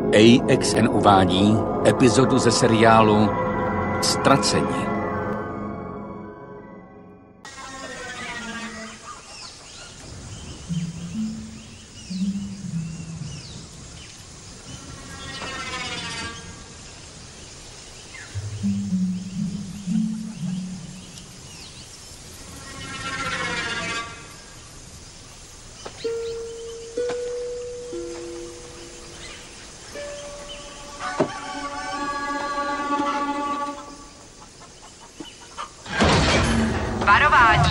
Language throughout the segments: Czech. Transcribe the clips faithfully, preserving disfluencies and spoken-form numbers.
A X N uvádí epizodu ze seriálu Ztraceni. Varování.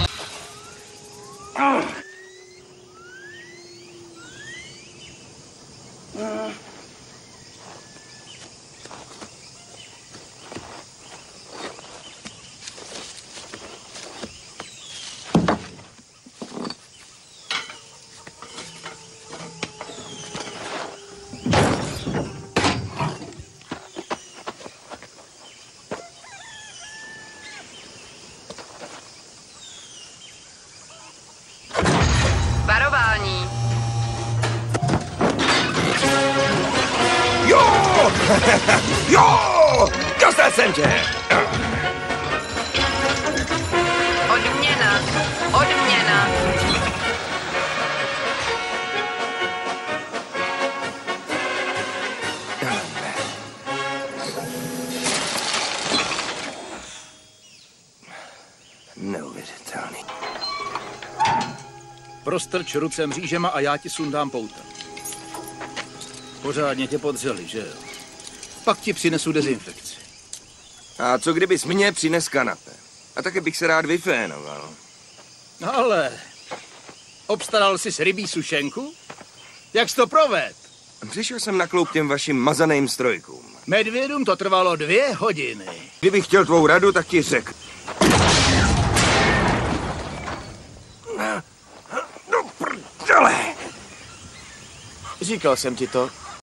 Varování. Jo! Jo! Dostal jsem tě! Odměna. Odměna. Neuvěřitelný. Prostrč ruce mřížema a já ti sundám pouta. Pořádně tě podřeli, že jo? Pak ti přinesu dezinfekci. A co kdybys mě přines kanapé? A taky bych se rád vyfénoval. Ale obstaral jsi rybí sušenku? Jak jsi to proved? Přišel jsem na kloup těm vašim mazaným strojkům. Medvědům to trvalo dvě hodiny. Kdybych chtěl tvou radu, tak ti řekl. No prdele! Říkal jsem ti to.